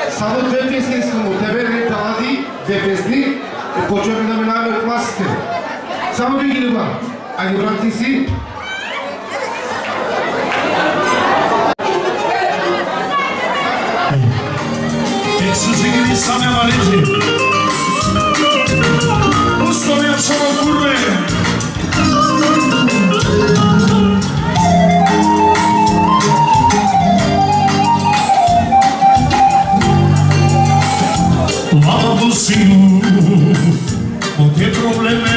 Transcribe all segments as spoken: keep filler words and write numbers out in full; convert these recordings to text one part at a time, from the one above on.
Samo dve pjesme искам от тебе, не таланти, две песни, почваме да минаваме класите. Само да ги любам. Айде, брат, ти си. Ексусигини саме валежи. Условия само курве. Mama Senhor, não tem problema,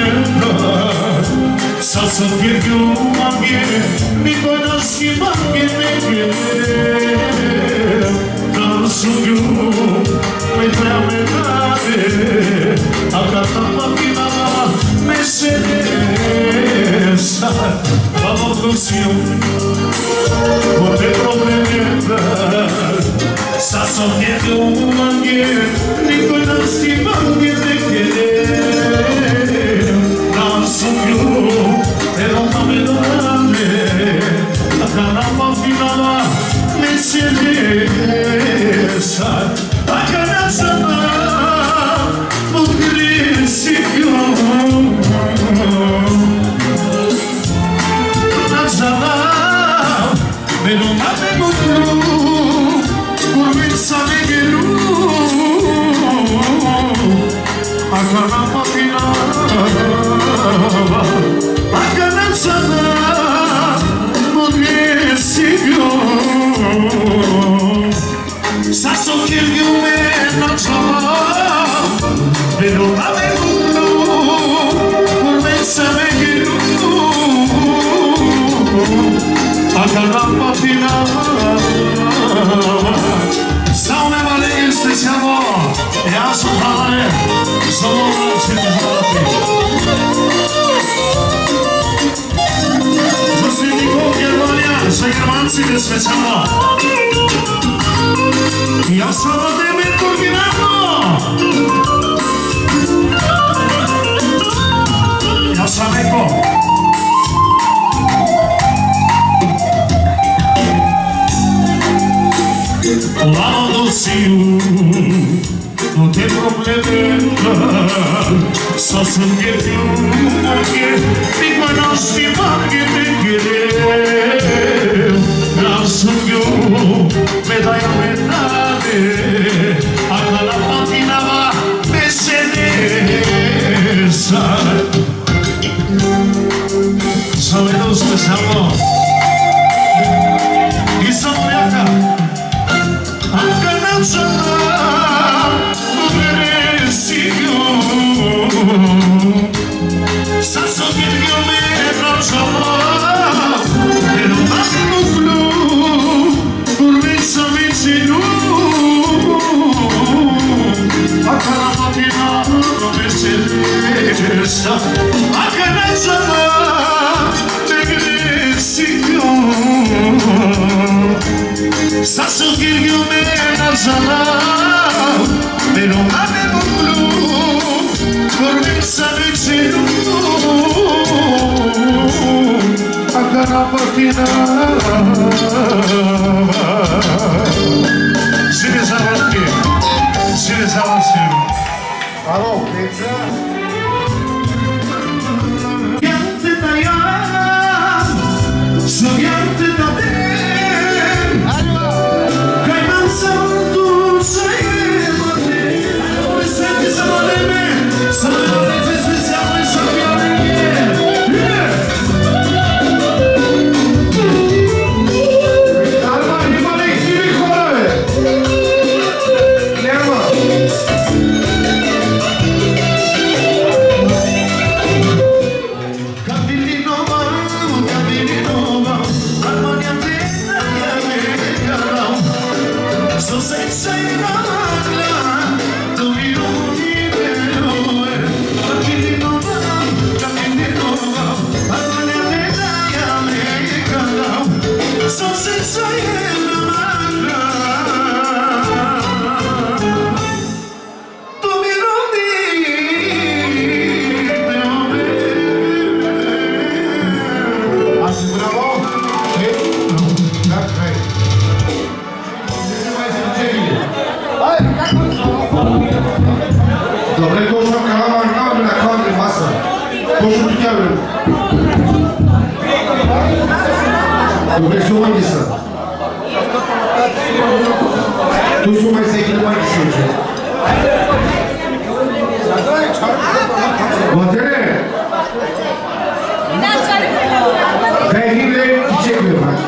só só quer que eu ame, me conhece, me quer, não sou eu, me trame nada, a cada página me cedessa, Mama Senhor, não tem problema. Sa so che tu mangi, dico non si mangi di chiedere, non so più, e non mi domande, la caramba finava, mi si resa, la carezza non grisi più, non sarà, me non avevo più. Sabe que lu, a caramba finava, a canança não decidiu. Sa so que eu me não sou, pero não me lu, por bem sabe que lu, a caramba finava. Salve Valente, siamo e a suonare solo ci salati. Giustini con Germania, sei Germanzi che speciamo. Io sono te ben coordinato. Io sono ecco. Lá do Sil, não tem problema, só se quer que eu morrer, me conhece, porque me querer, não sou eu, me dá a metade, a cada página me cedessa, sabemos que estamos, e somos de acá. Sa so che io me non so, e non avevo più, pur messa vicino, a cada mattina come se resta, a canezza me gressico. Sa so che io me non so, e non avevo più, pur messa vicino, a cada mattina. Si les avanti, si les avanti. Alo, pizza. Ghiante da iam, so ghiante da te. Kai man santu sei mate. Voi senti sono le me, sono le leggi speciali, sappiamo che Vai! Tu vrei să o mai ghisă? Tu să mai să-i că mai ghisă. Mătere! Dai himne, ce greu, hai?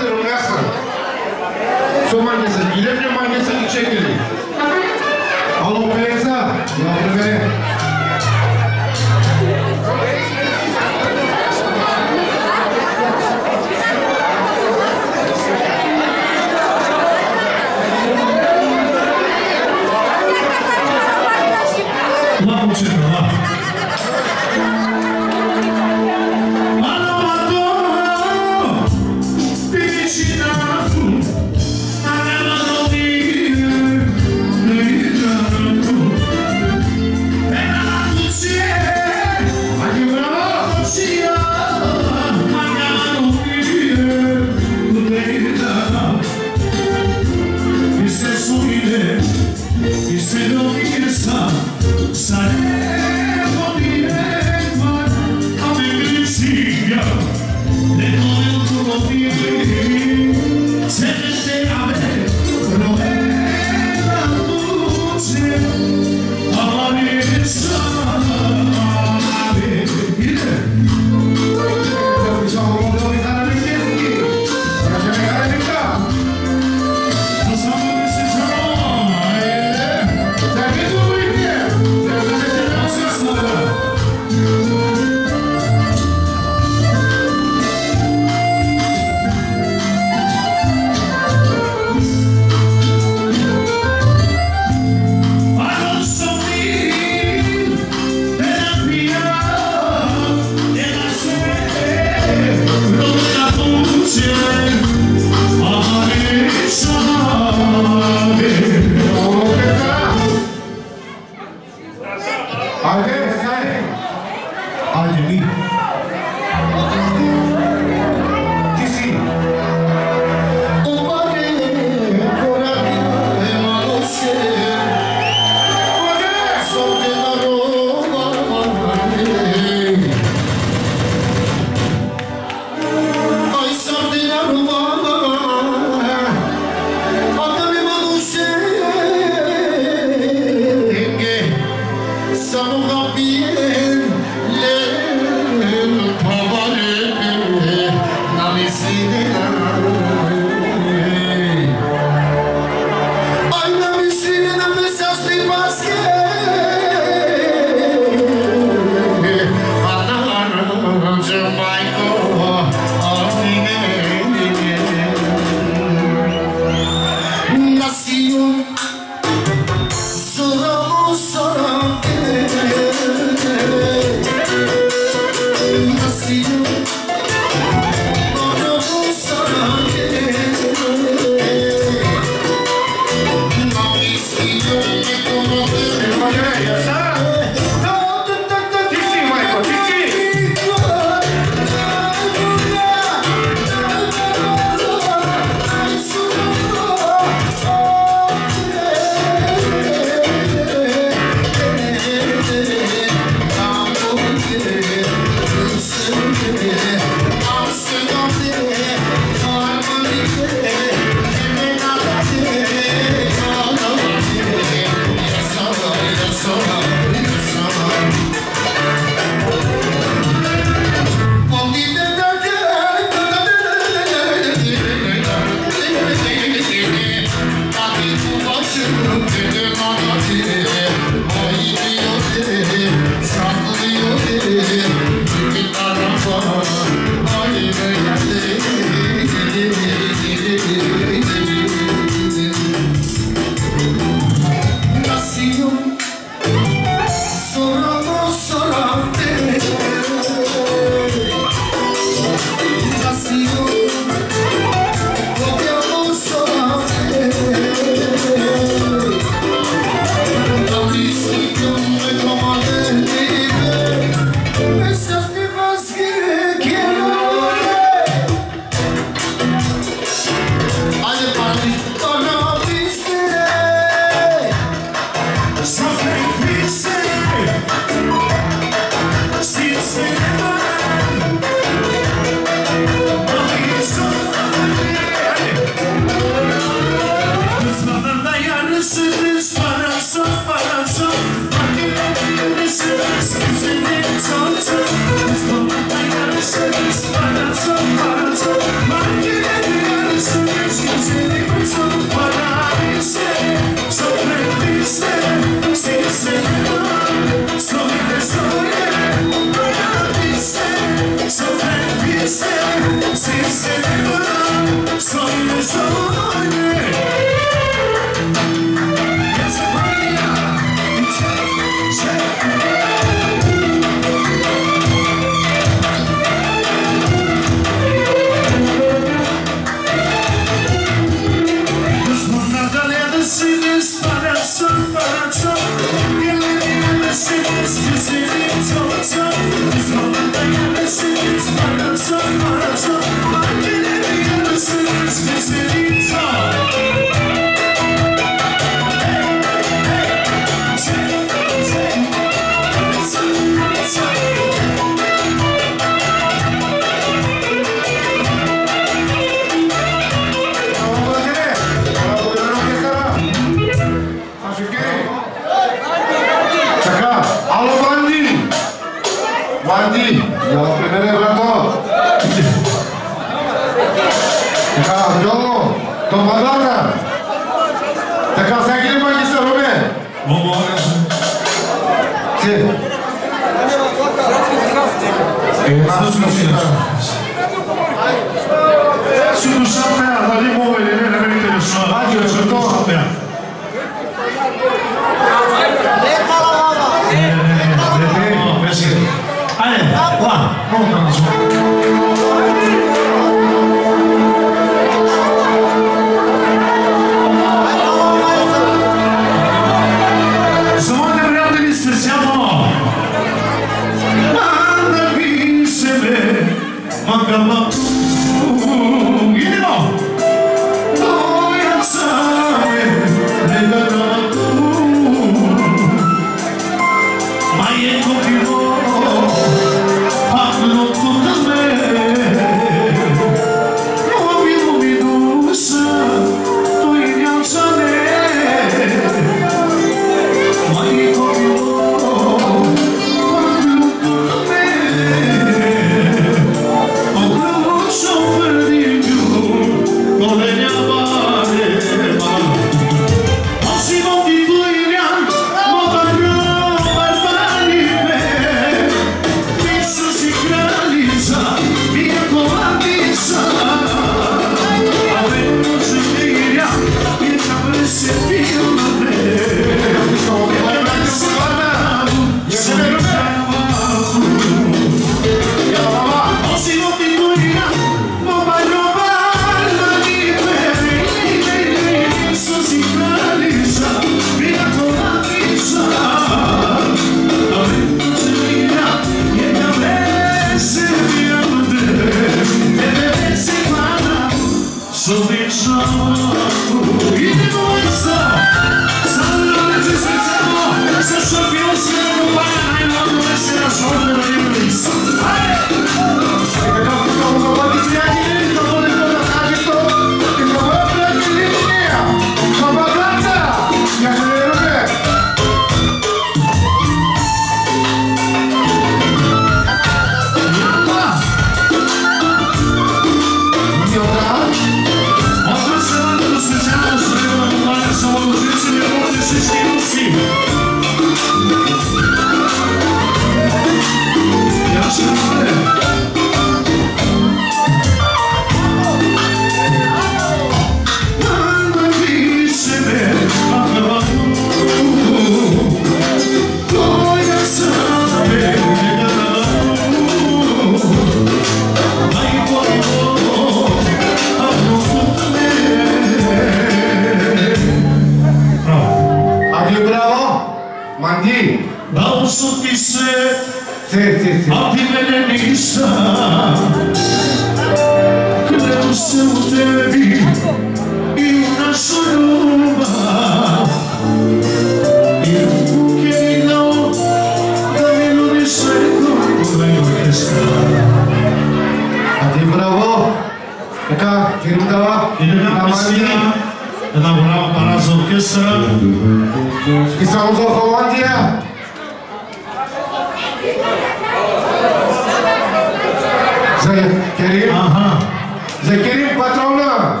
За Керим? Ага. За Керим патрона.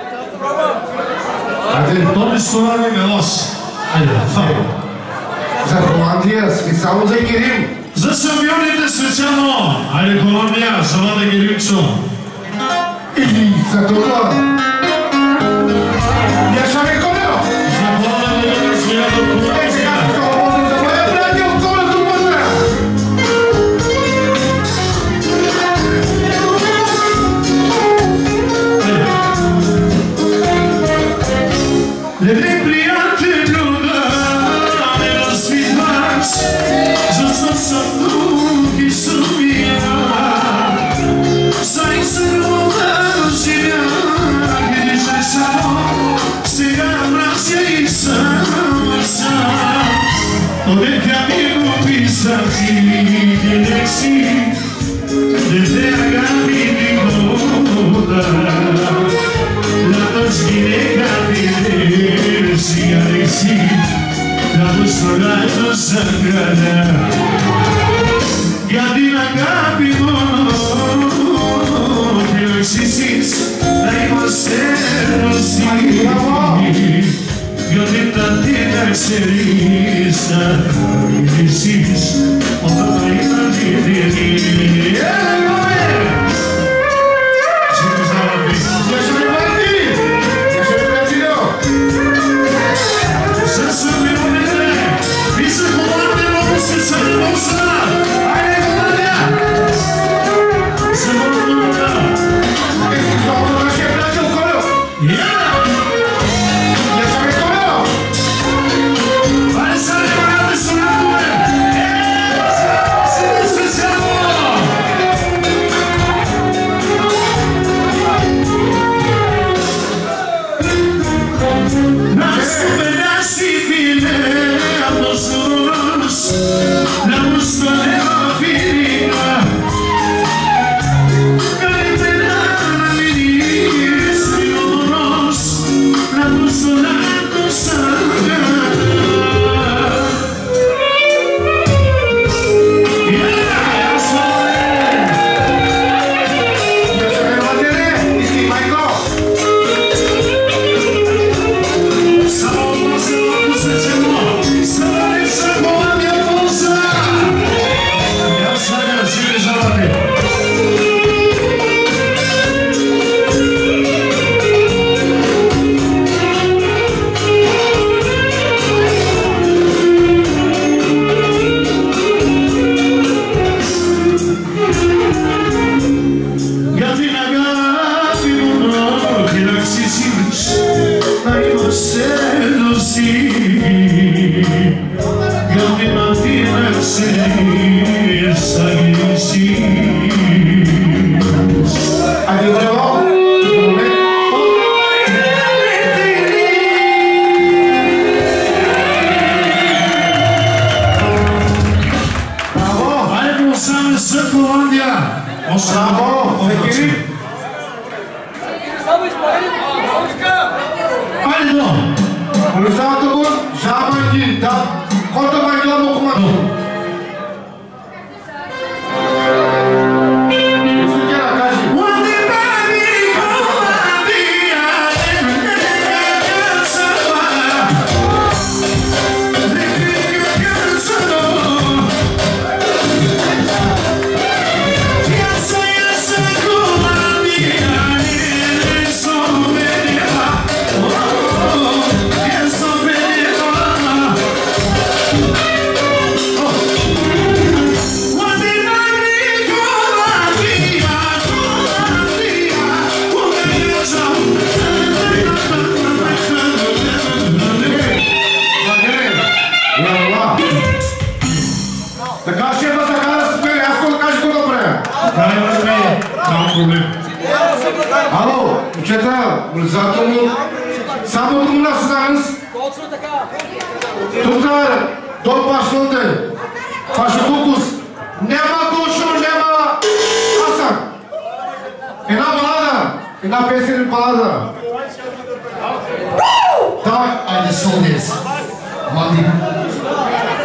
То ми сторави мелос. Айде, фако. За Холандия, специално за Керим. За шампионите специално. Айде, Холандия, за Владе Керимчо. И за това. Яшаме Колео. За Владе Керимчо, я до Холандия. Е, сега, това за моя приятел Колео тук вътре. Леле, приятелю, да ме развиваш, защото съм друг и сумия. Сай се рода живях и лише само, сега мразя и съм сам. Одека ми го писах и ти си, дете агави ми года. La tosquine capire sia resi, la postolato sangrana. Gadina capimo, che lo esisis, dai mostero si. Io ti tanti tercerista, esisis, o da paina di di.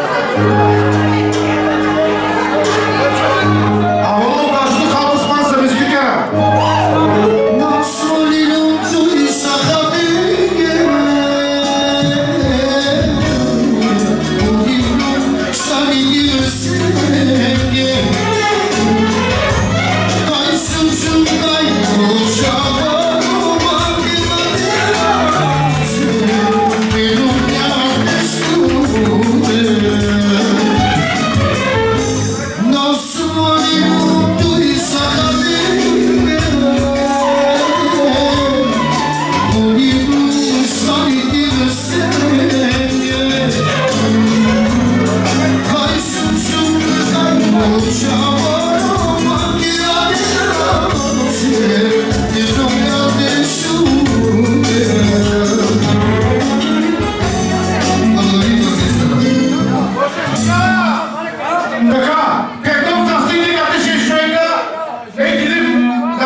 А волу кажу, халус маса ми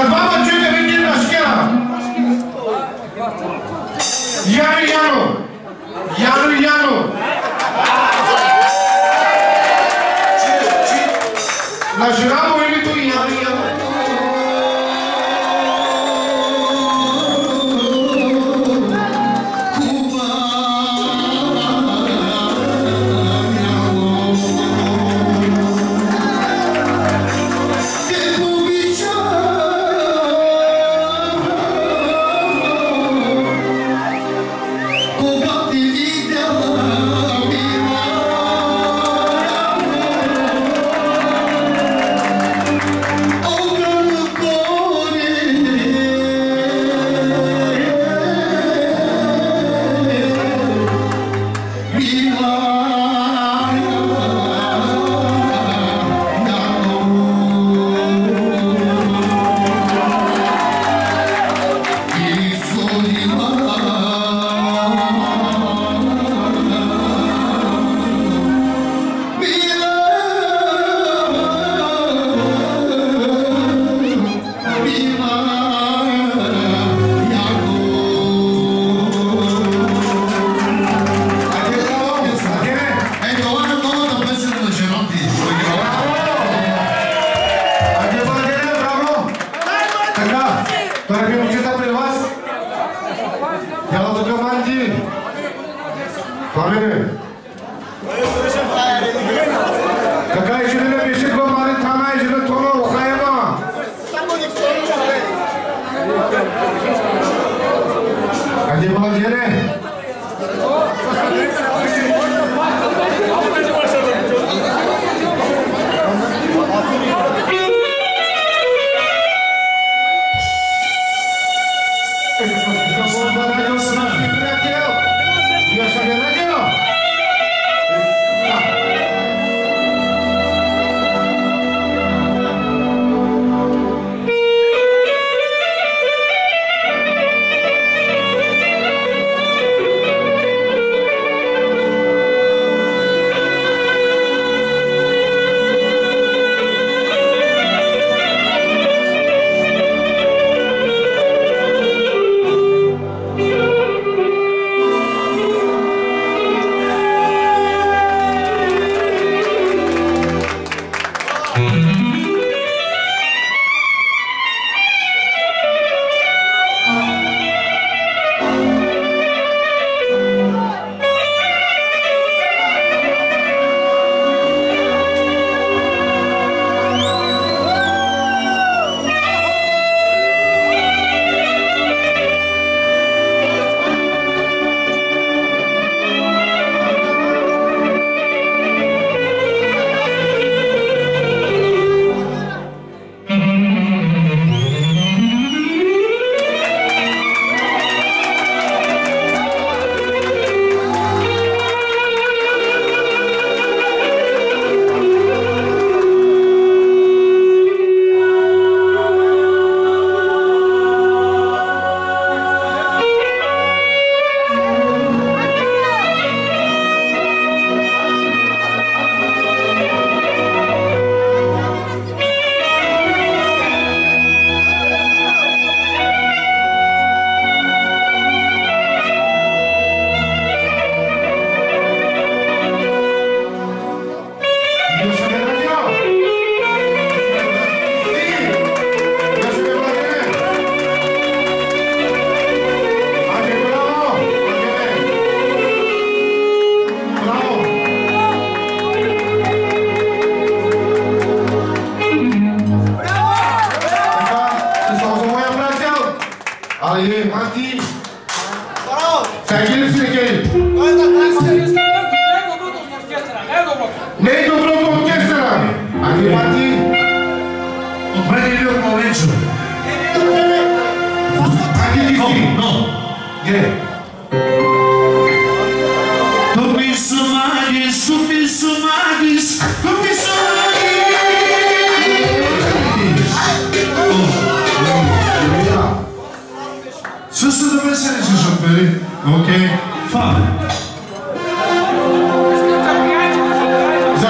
двама чуйте веки на шкера. Яно, Яно. Яно, Яно. На жена му името Яно, Яно.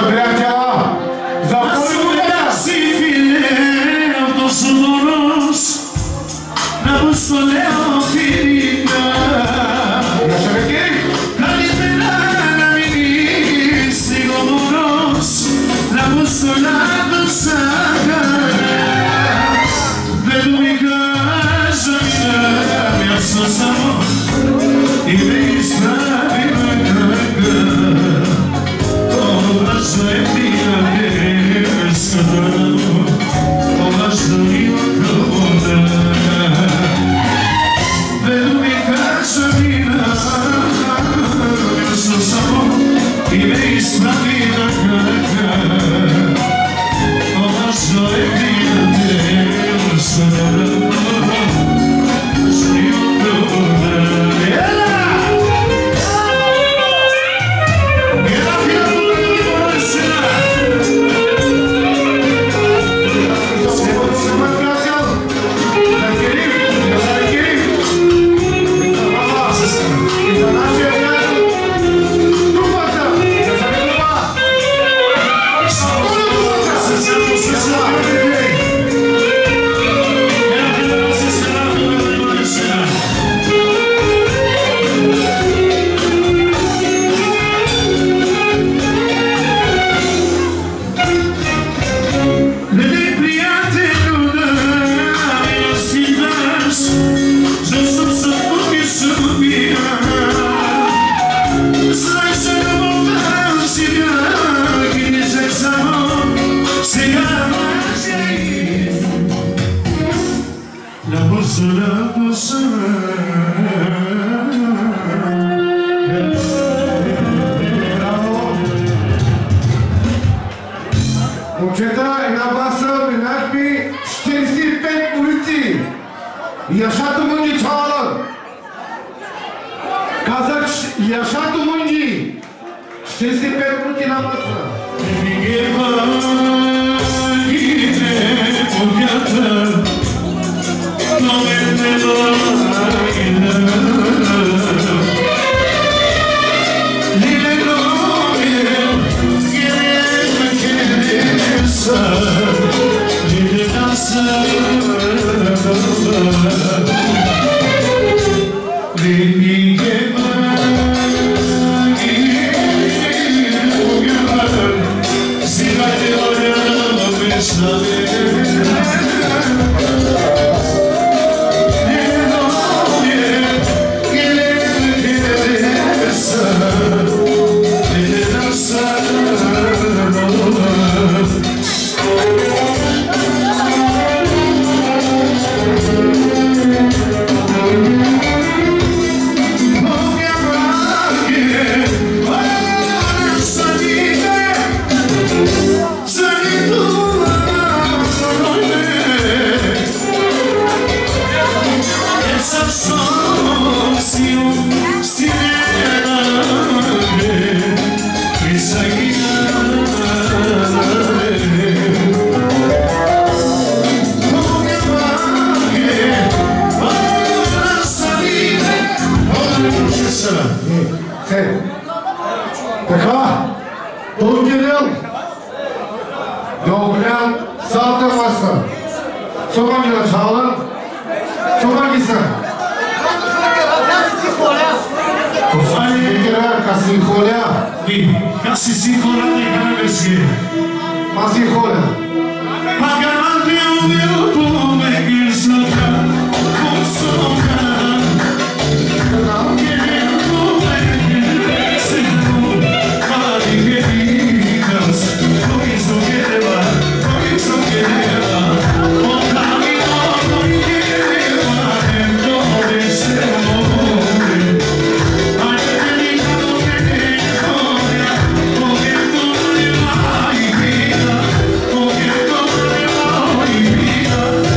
Zabrania! Zabrania! Oh,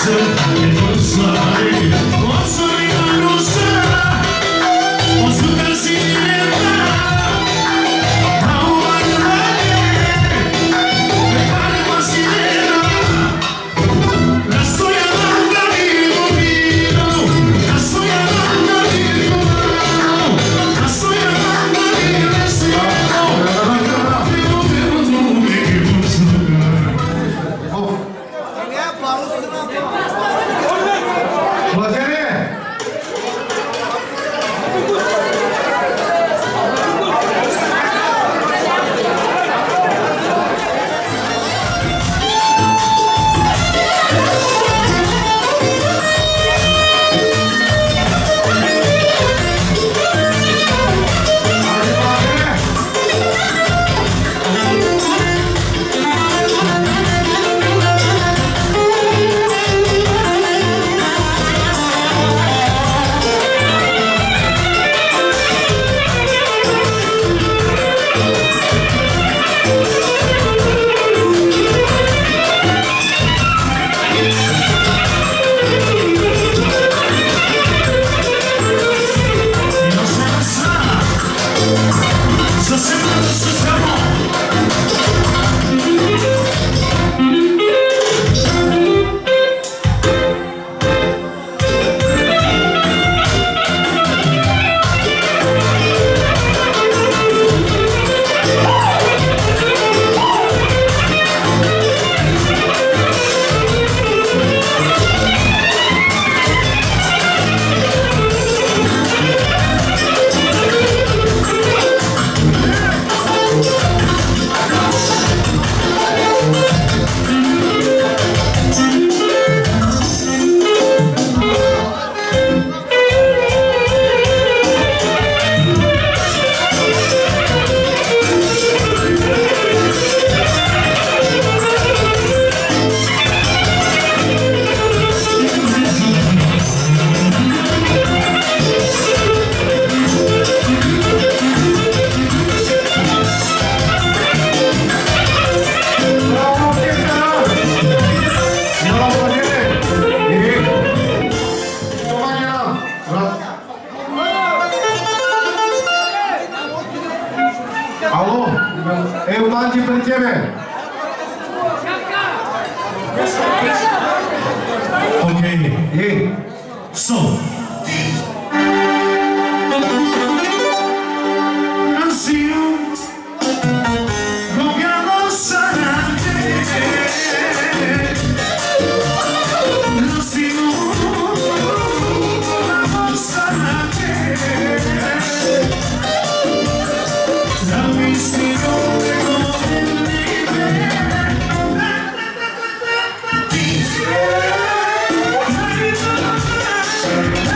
Thank you.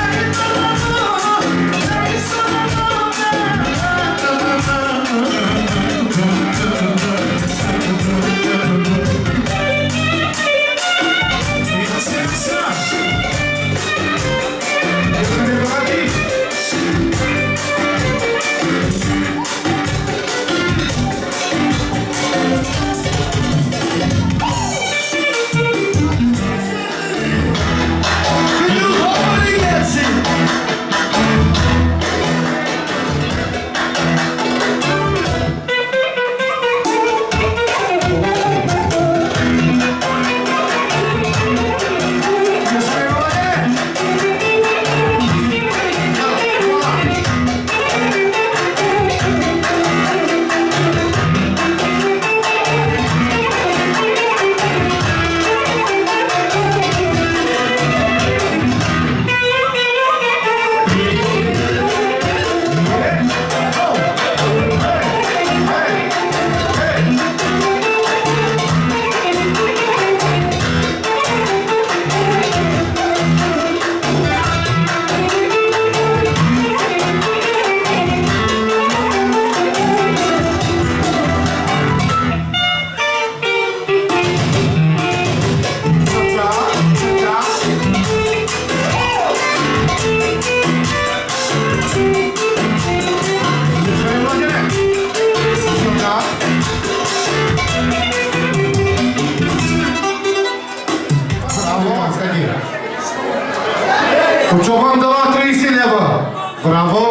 Cioban de la treizeci leva. Bravo!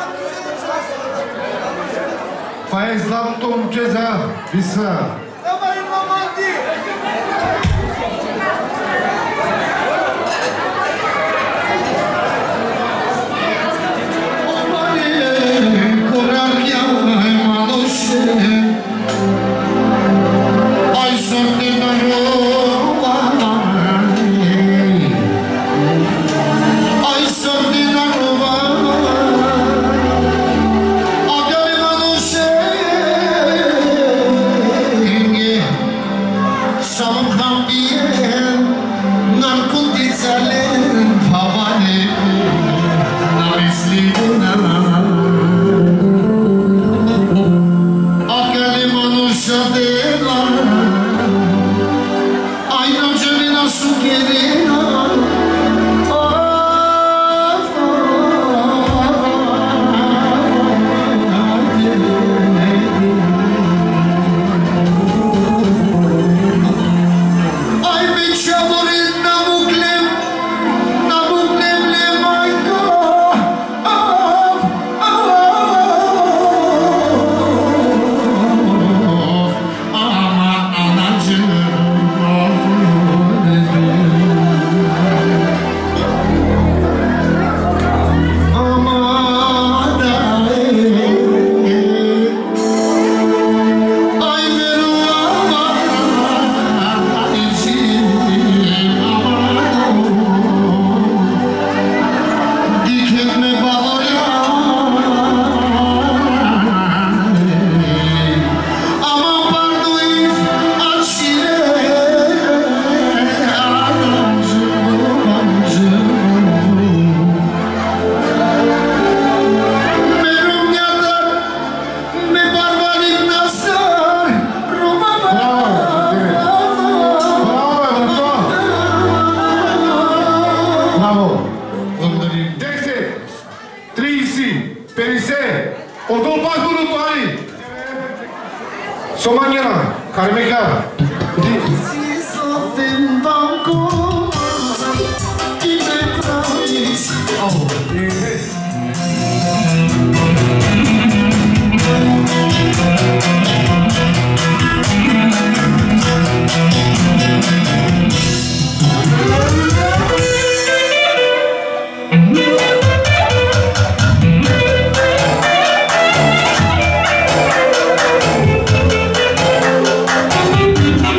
Fai zlato tomu Ceza. Visa. Thank you.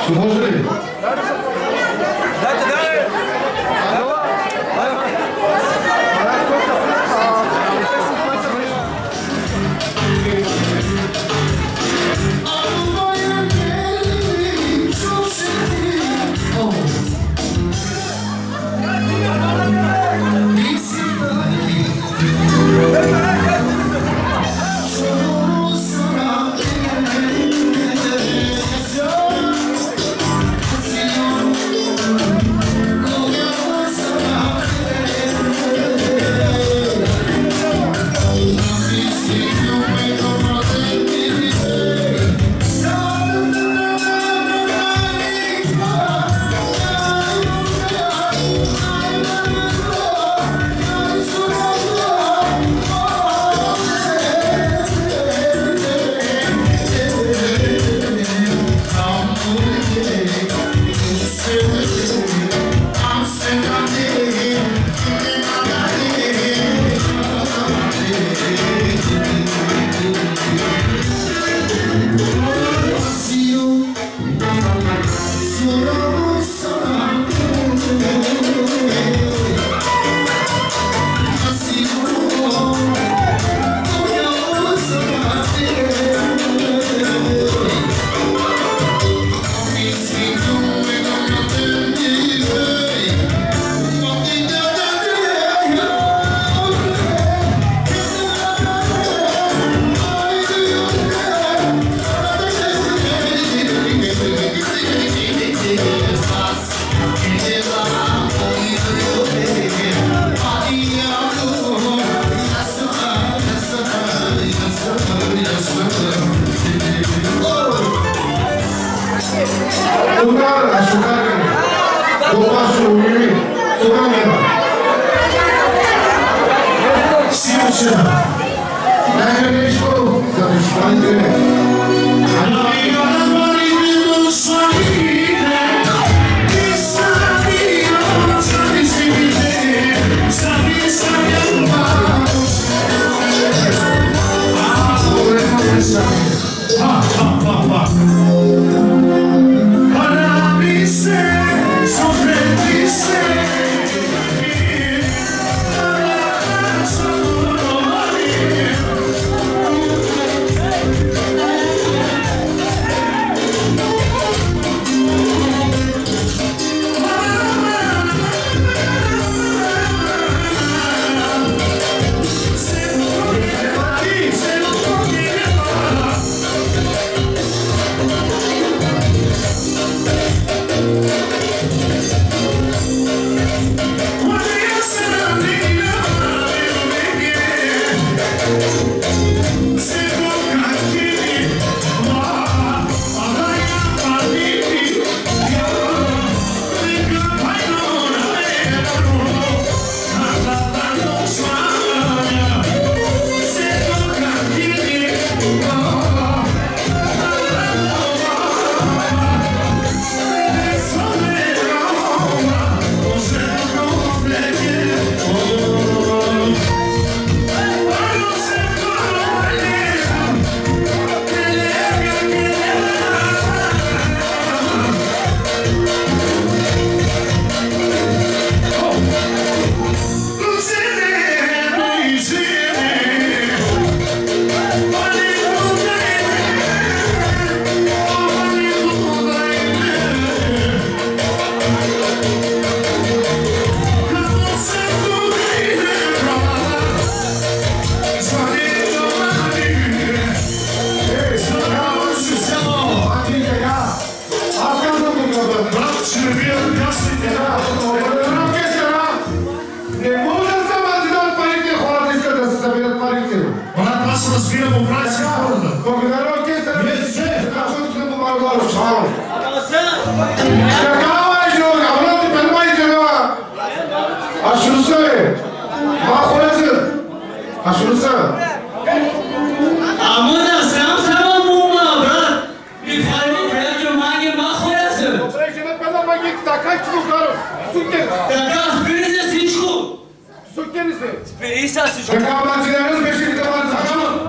Ще може ли? Дайте, дайте!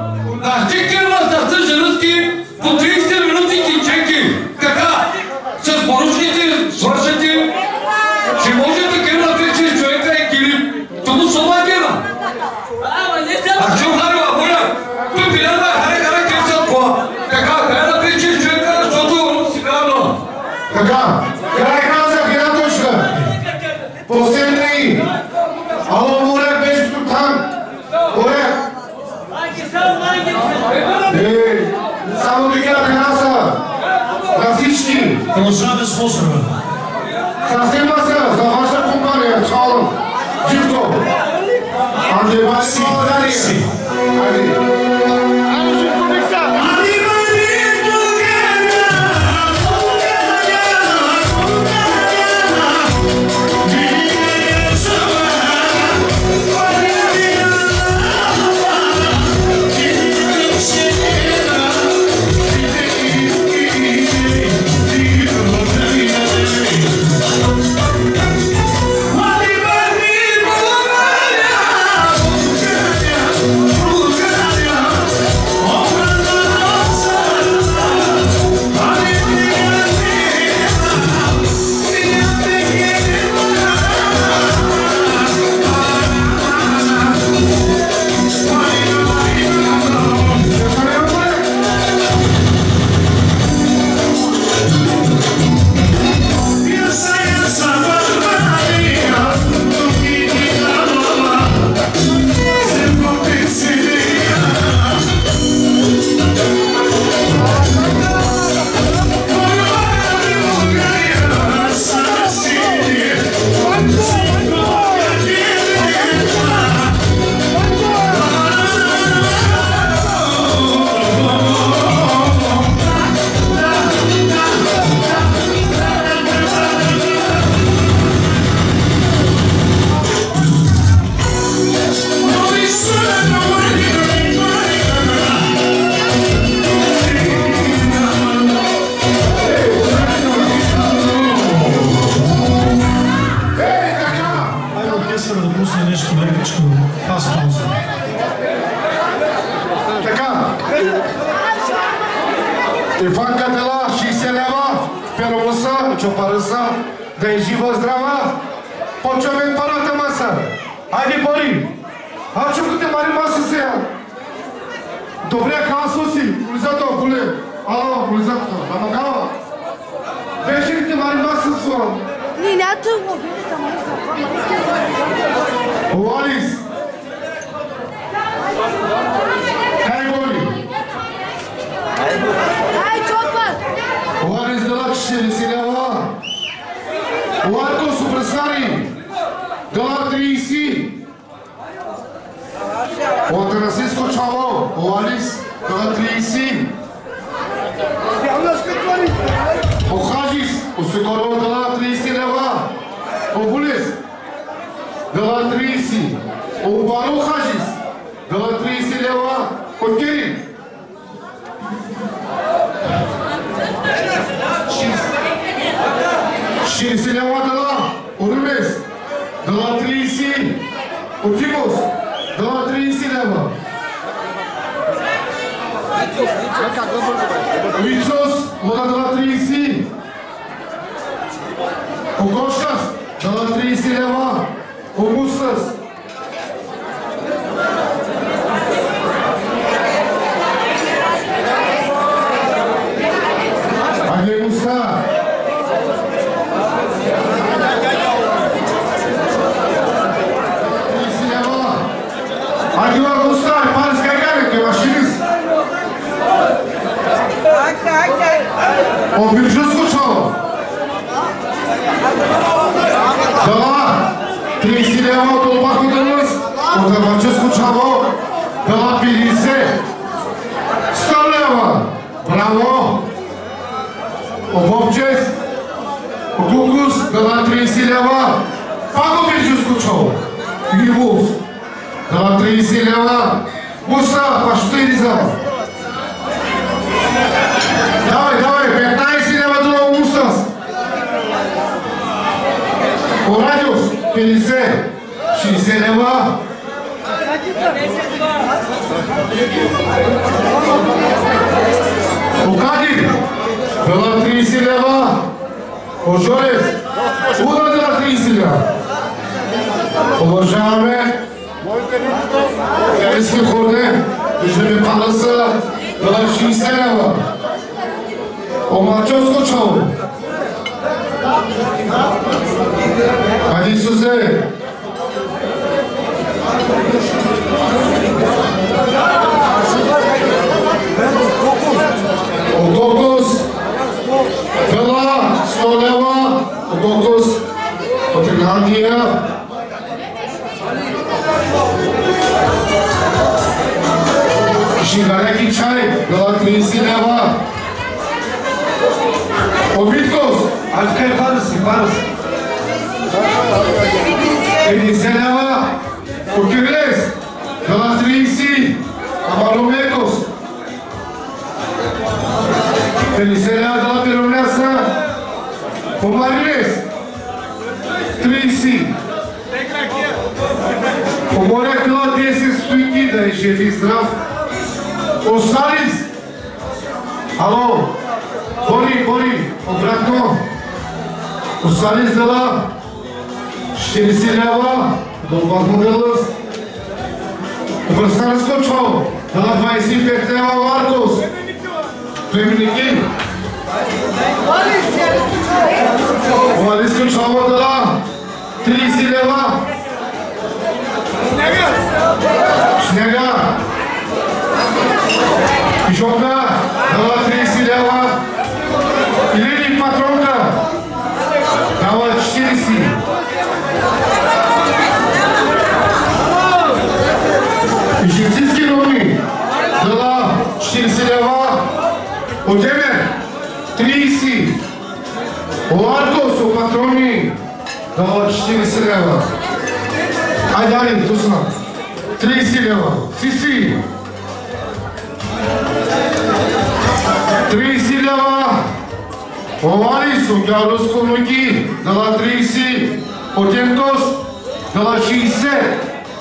Чеки, Така, край казах една точка. Последни. Ало, Орек беше тук там. Орек. Е, само да ги набринаса. На всички. Продължаваме с поздрава. Съвсем са за ваша компания. Чао. Живко. Андрей Вали, благодаря. Айде. Да е жива здрава, почваме първата маса. Хайде, Бори! А чукате мари маса сега. Добре, казва си, полизател, поле. Ало, полизател, намагава. Беше ли те мари маса своя? Не, нято го били са мари са. Уалис! Хай, Бори! Хай, чопът! Уалис, дала четиридесет лева. Уарко Супресари, долар тридесет. От Расиско Чаво, Уалис, долар тридесет. Охажис, Осигорова, долар тридесет лева. Обулис, долар тридесет. Обаро Хажис, долар тридесет лева. Откери. шестьдесят лева дала, Урмес, дала тридесет, Утимос, дала тридесет лева. Вицос, вода дала тридесет. Окошкас, дала тридесет лева. Огустас. Айде, Густа. Айде, Густа, пари скайгарите, машинист. Обиржу скучало. Дала тридесет лева от Олбахната мъз, от Аваче скучало. Дала петдесет. сто лева. Браво. Обобчес. Гугус, дала тридесет лева. Пак обиржу скучало. Гибус. Дала тридесет лева. Муса, пашто и ризал. Давай, давай, петнайсет лева долу Мусас. Орадиус, петдесет. шестьдесят лева. Окади, дала тридесет лева. Ожорец, Уда дала тридесет лева. Уважаваме. Къде сме хорне? Виждаме панаса, дала шестдесет лева. Омачо скочало. Рузе. Ококус. Вела, сто лева. Ококус. От Ирландия. Шигареки чай. Вела тридесет лева. Обиткос. Аскер парси, парси. пятьдесят лева. Окирлес. Вела тридесет. Амалумекос. пятьдесят лева дала Перумляса. Помарилес. тридесет. Поморяк дала десет стойки, да е жив и здрав. Осалис. Ало. Бори, бори. Обратно. Осалис дала четиридесет лева. Долбак моделъс. Обръстана скочвал. Дала двадесет и пет лева Маркос. Племеники. Овали скочвал дала тридесет лева. Снега. Пишонка. Дала тридесет лева. Илини патронка. Дала четиридесет. Пишинцински ровни. Дала четиридесет лева. Отеме. тридесет. Оаркос у патрони. Дала четиридесет лева. Айде, айде, тусна. тридесет лева. Сиси. тридесет лева. Овалис, угяруско ноги. Дала тридесет. Отемкос. Дала шестьдесят.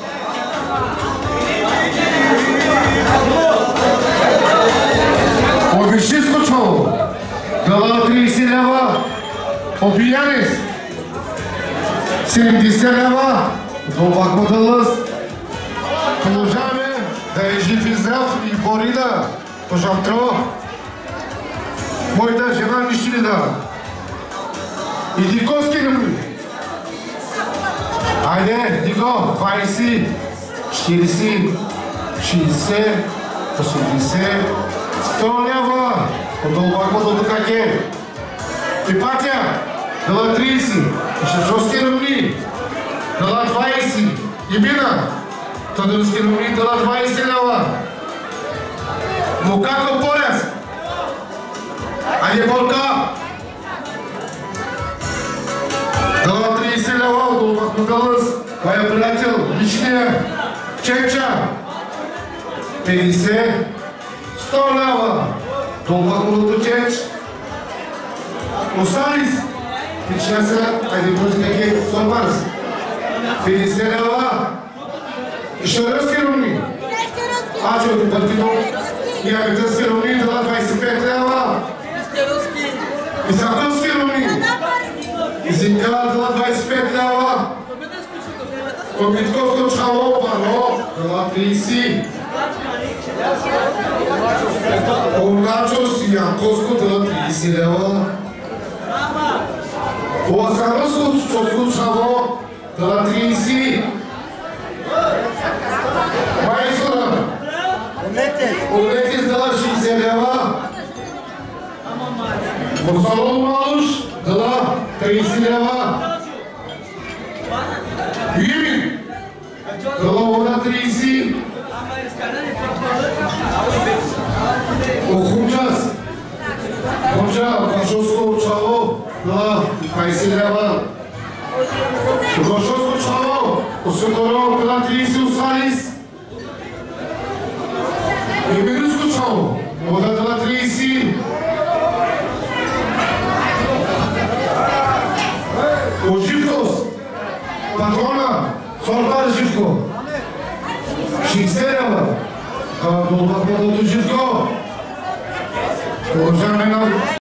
Обещиско чало. Дала тридесет лева. Обиянис. седемдесет лева. Долбак моделъс. Продължаваме да е жив и здрав и Борида. Пожамтро. Моята жена ми ще ли да. И Дикоски не ми. Айде, Дико, двадесет, четиридесет, шестдесет, осемдесет, сто лева. От долбак моделъс как е. И Патя. Дала тридесет. Шашовски равни. Дала двадесет. Ибина. Тодорски равни дала двадесет лева. Мукако порез. Айде Болка. Дала тридесет лева от Долбак моделъс. Моя приятел, личния. Ченча. петдесет. сто лева. Долбак моделъс Ченч. Осалис. Личния се. Айде Божи как е. Сорбарс. петдесет лева. Шаръвски равни. Ачо от партито. И Агатърски равни дала двадесет и пет лева. Исакълски равни. Изинка дала двадесет и пет лева. Копитковско чало пано дала тридесет. Оначос и Янковско дала тридесет лева. Оасаръско чало дала тридесет. Майсора. Олетис дала шестдесет лева. Мусалон Малуш дала тридесет лева. Юмин дала вода тридесет. Охунчас. Хунча, Пашовско чало дала двадесет лева. Пашовско чало, Осокоро дала тридесет Осалис. Ибируско чало, вода дала тридесет. Оживкос, патрона, Сорбар Живко. шестдесет лева. Долбак моделъс Живко. Продължаваме на